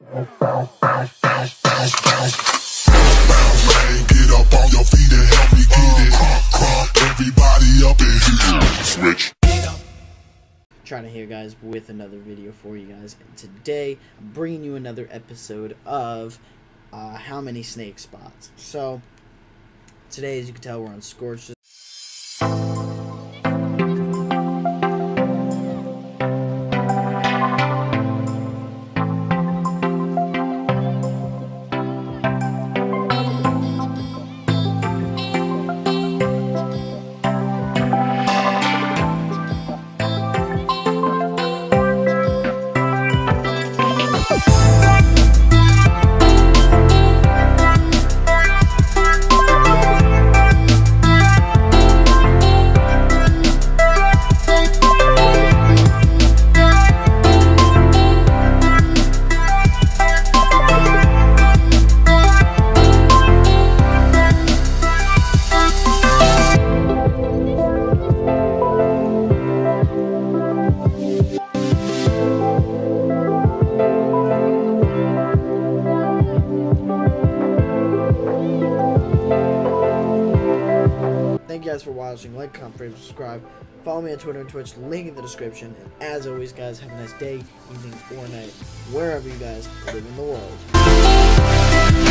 Get up on your feet and help me get it. Everybody up in here. Switch. Trying to here, guys, with another video for you guys. And today I'm bringing you another episode of How Many Snake Spots. So today, as you can tell, we're on Scorched. Thank you guys for watching. Like, comment, favorite, subscribe. Follow me on Twitter and Twitch, link in the description. And as always, guys, have a nice day, evening, or night, wherever you guys live in the world.